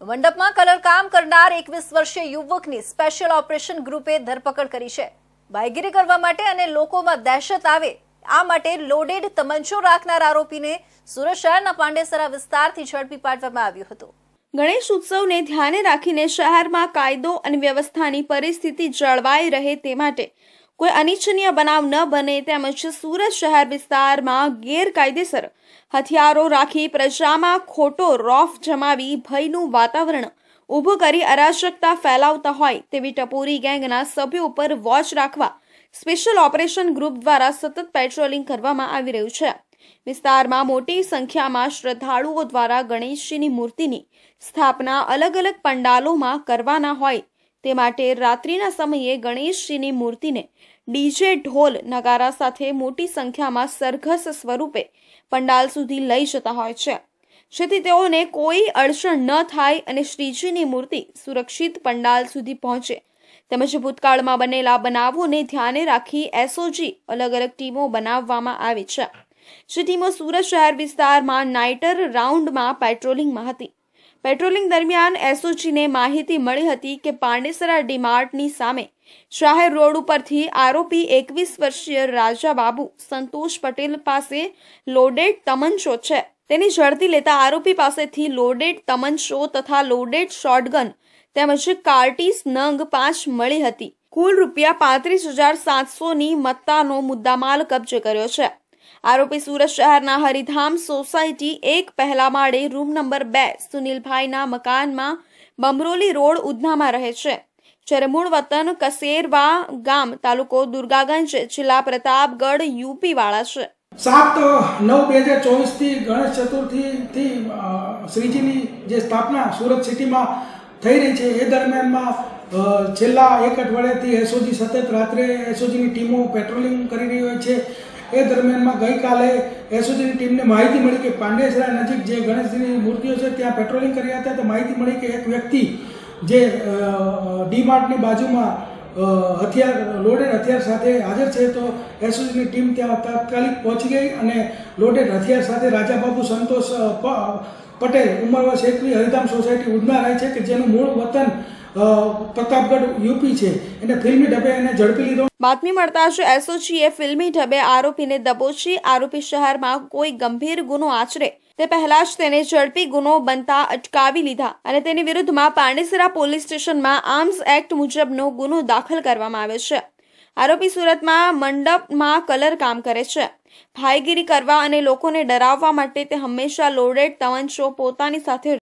મંડપમાં colour કામ કરનાર 21 વર્ષીય યુવકની સ્પેશિયલ ઓપરેશન ગ્રુપે ધરપકડ કરી છે। બાયગીરી કરવા માટે અને લોકોમાં દહેશત આવે આ માટે લોડેડ તમંચો રાખનાર આરોપીને સુરત શહેરના પાંડેસરા વિસ્તારથી ઝડપી પાડવામાં આવ્યો હતો। ગણેશ ઉત્સવને ધ્યાને રાખીને શહેરમાં કાયદો અને વ્યવસ્થાની પરિસ્થિતિ જળવાઈ રહે તે માટે કોઈ અનિચ્છનીય બનાવ ન બને તેમજ સુરત શહેર વિસ્તારમાં ગેરકાયદેસર હથિયારો રાખી પ્રજામાં ખોટો રોફ જમાવી ભયનું વાતાવરણ ઊભું કરી અરાજકતા ફેલાવતા હોય તેવી ટપોરી ગેંગના સભ્યો ઉપર વોચ રાખવા સ્પેશિયલ ઓપરેશન ગ્રુપ દ્વારા સતત પેટ્રોલિંગ કરવામાં આવી રહ્યું છે। વિસ્તારમાં મોટી સંખ્યામાં શ્રદ્ધાળુઓ દ્વારા ગણેશજીની મૂર્તિની સ્થાપના અલગ અલગ પંડાલોમાં કરવાના હોય તે માટે રાત્રિના સમયે ગણેશજીની મૂર્તિને ડીજે ઢોલ નગારા સાથે મોટી સંખ્યામાં સરઘસ સ્વરૂપે પંડાલ સુધી લઈ જતા હોય છે, જેથી તેઓને કોઈ અડચણ ન થાય અને શ્રીજીની મૂર્તિ સુરક્ષિત પંડાલ સુધી પહોંચે તેમજ ભૂતકાળમાં બનેલા બનાવોને ધ્યાને રાખી એસઓજી અલગ અલગ ટીમો બનાવવામાં આવી છે, જે ટીમો સુરત શહેર વિસ્તારમાં નાઇટર રાઉન્ડમાં પેટ્રોલિંગમાં હતી। પેટ્રોલિંગ દરમિયાન એસઓજીને માહિતી મળી હતી કે પાંડેસરા ડીમાર્ટની સામે જાહેર રોડ ઉપરથી આરોપી 21 વર્ષીય રાજાબાબુ સંતોષ પટેલ પાસે લોડેડ તમંચો છે તેની ઝડપી લેતા આરોપી પાસેથી લોડેડ તમંચો તથા લોડેડ શોટગન તેમજ કાર્ટીસ નંગ 5 મળી હતી। કુલ ₹35,700ની મત્તાનો મુદ્દામાલ કબજે કર્યો છે। આરોપી સુરત શહેરના હરિધામ સોસાયટી 1 પહેલા માળે રૂમ નંબર 2 સુનિલભાઈના મકાનમાં બમરોલી રોડ ઉધનામાં રહે છે, જ્યારે મૂળ વતન કસેરવા ગામ તાલુકો દુર્ગાગંજ જિલ્લા પ્રતાપગઢ યુપી વાળા છે। 7/9/2024 થી ગણેશ ચતુર્થી શ્રીજીની જે સ્થાપના સુરત સિટીમાં થઈ રહી છે એ દરમિયાનમાં છેલ્લા એક અઠવાડિયાથી એસઓજી સતત રાત્રે એસઓજીની ટીમો પેટ્રોલિંગ કરી રહી હોય છે। એ દરમિયાનમાં ગઈકાલે એસઓજીની ટીમને માહિતી મળી કે પાંડેસરા નજીક જે ગણેશજીની મૂર્તિઓ છે ત્યાં પેટ્રોલિંગ કરી રહ્યા હતા તો માહિતી મળી કે એક વ્યક્તિ જે ડીમાર્ટની બાજુમાં લોડેડ હથિયાર સાથે હાજર છે, તો એસઓજીની ટીમ ત્યાં તાત્કાલિક પહોંચી ગઈ અને લોડેડ હથિયાર સાથે રાજાબાબુ સંતોષ પટેલ ઉંમર વર્ષ 21 હરિધામ સોસાયટી ઉધના રહે છે કે જેનું મૂળ વતન પ્રતાપગઢ યુપી છે, એને ફિલ્મી ઢબે એને ઝડપી લીધો। બાતમી મળતા જ એસઓજીએ ફિલ્મી ઢબે આરોપીને દબોચી આરોપી શહેરમાં કોઈ ગંભીર ગુનો આચરે તે પહેલા જ તેને ઝડપી ગુનો બનતા અટકાવી લીધા અને તેની વિરુદ્ધમાં પાંડેસરા પોલીસ સ્ટેશનમાં આર્મ્સ એક્ટ મુજબનો ગુનો દાખલ કરવામાં આવ્યો છે। આરોપી સુરતમાં મંડપમાં કલર કામ કરે છે। ભાઈગીરી કરવા અને લોકોને ડરાવવા માટે તે હંમેશા લોડેડ તમંચો પોતાની સાથે